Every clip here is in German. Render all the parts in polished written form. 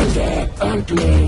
Wende und Lee.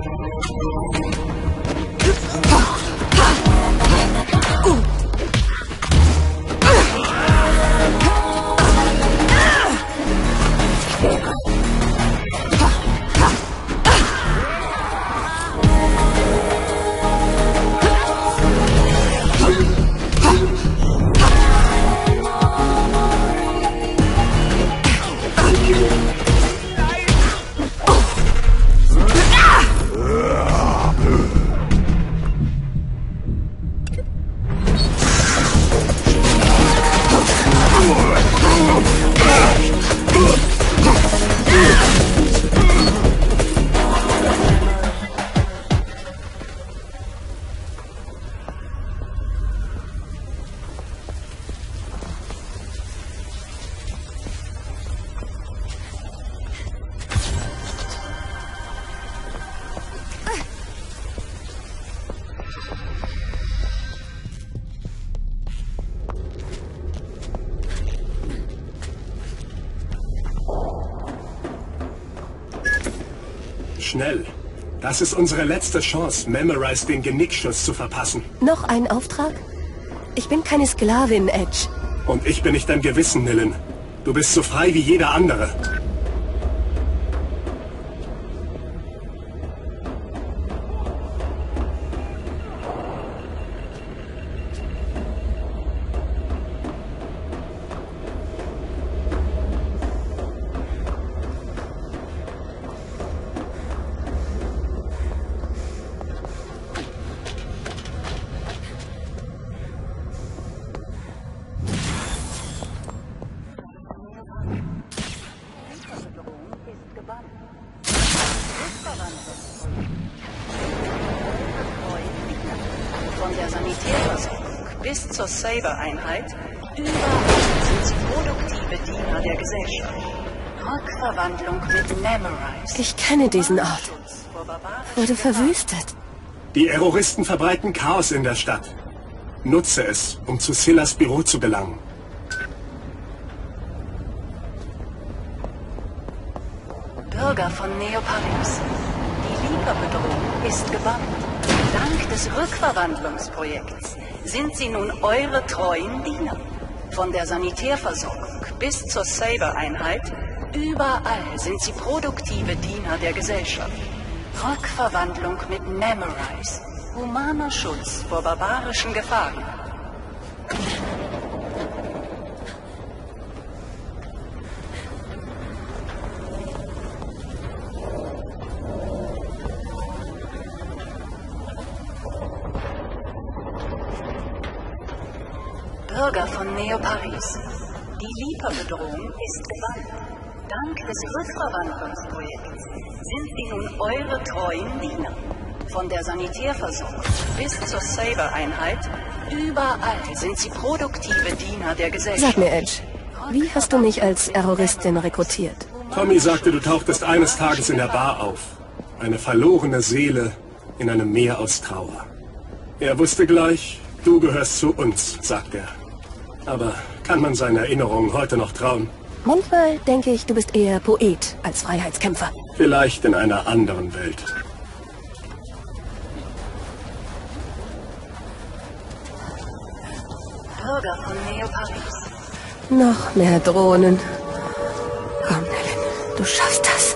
Schnell. Das ist unsere letzte Chance, Memorize den Genickschuss zu verpassen. Noch ein Auftrag? Ich bin keine Sklavin, Edge. Und ich bin nicht dein Gewissen, Nillen. Du bist so frei wie jeder andere. Von der Sanitärversorgung bis zur Saber-Einheit, überall sind sie produktive Diener der Gesellschaft. Rückverwandlung mit Memorize. Ich kenne diesen Ort. Wurde verwüstet. Die Terroristen verbreiten Chaos in der Stadt. Nutze es, um zu Sillas Büro zu gelangen. Bürger von Neoparis. Die Lieferbedrohung ist gebannt. Dank des Rückverwandlungsprojekts sind sie nun eure treuen Diener. Von der Sanitärversorgung bis zur Saber-Einheit, überall sind sie produktive Diener der Gesellschaft. Rückverwandlung mit Memorize. Humaner Schutz vor barbarischen Gefahren. Bürger von Neoparis. Die Lieferbedrohung ist gebannt. Dank des Rückverwandlungsprojekts sind sie nun eure treuen Diener. Von der Sanitärversorgung bis zur Saber-Einheit, überall sind sie produktive Diener der Gesellschaft. Sag mir, Edge, wie hast du mich als Terroristin rekrutiert? Tommy sagte, du tauchtest eines Tages in der Bar auf. Eine verlorene Seele in einem Meer aus Trauer. Er wusste gleich, du gehörst zu uns, sagt er. Aber kann man seinen Erinnerungen heute noch trauen? Manchmal denke ich, du bist eher Poet als Freiheitskämpfer. Vielleicht in einer anderen Welt. Bürger von Neoparis. Noch mehr Drohnen. Komm, Nillen, du schaffst das.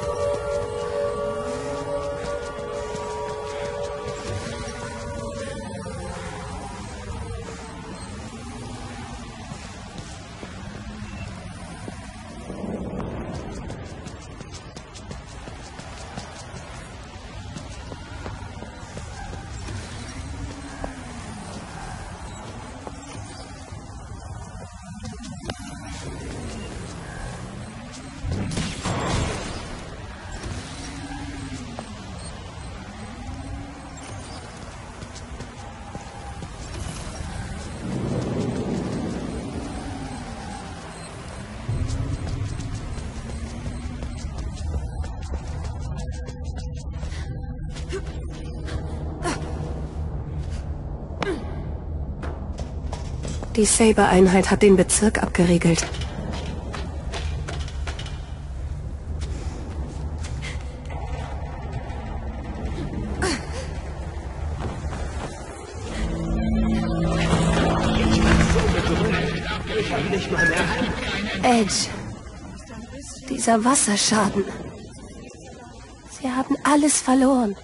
Die Saber-Einheit hat den Bezirk abgeriegelt. nicht mal mehr ein. Edge. Dieser Wasserschaden. Sie haben alles verloren.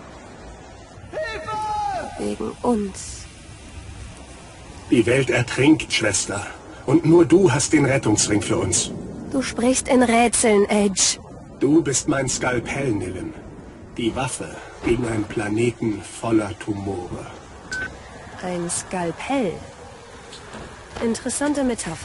Wegen uns. Die Welt ertrinkt, Schwester. Und nur du hast den Rettungsring für uns. Du sprichst in Rätseln, Edge. Du bist mein Skalpell, Nilim. Die Waffe gegen einen Planeten voller Tumore. Ein Skalpell. Interessante Metapher.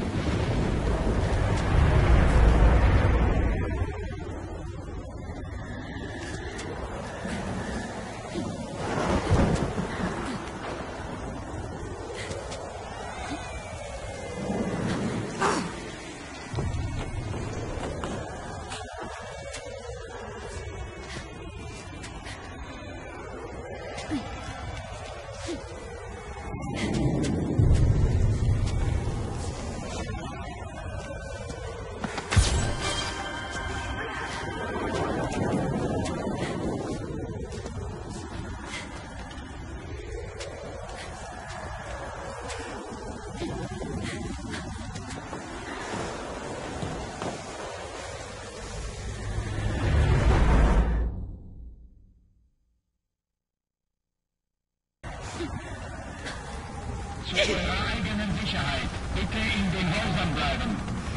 Zu Ihrer eigenen Sicherheit. Bitte in den Häusern bleiben.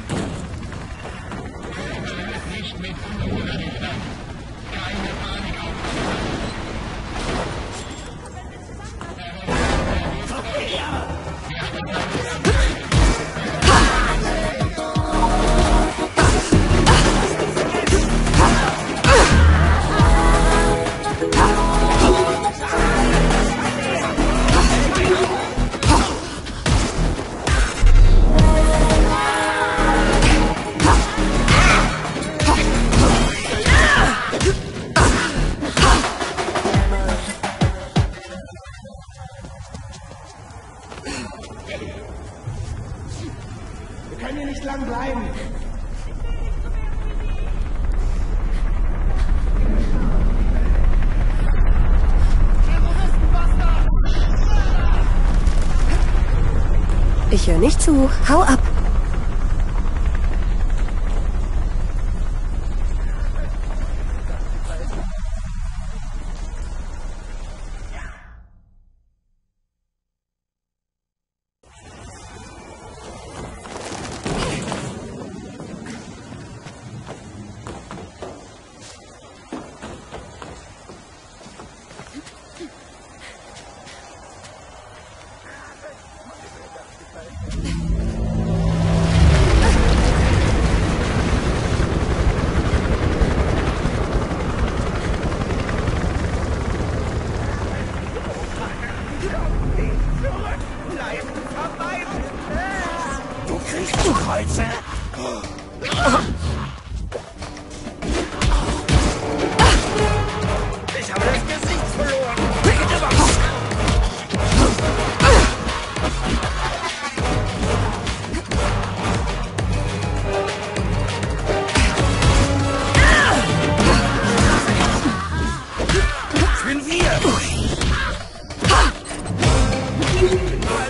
Kooperiert nicht mit Unruhigkeit. Keine Panik aufkommen. Wir können hier nicht lang bleiben. Ich höre nicht zu. Hau ab. Ich habe das Gesicht verloren. Sind wir?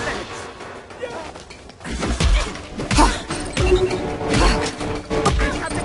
Ich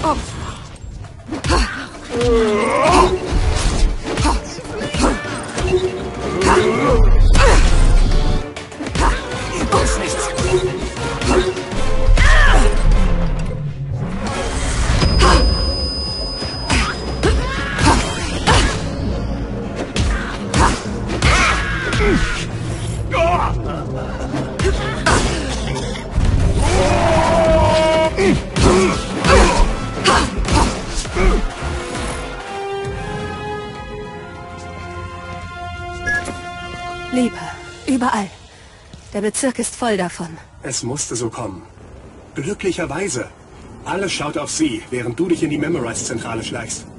Ist nichts. Liebe, überall. Der Bezirk ist voll davon. Es musste so kommen. Glücklicherweise. Alles schaut auf sie, während du dich in die Memorize-Zentrale schleichst.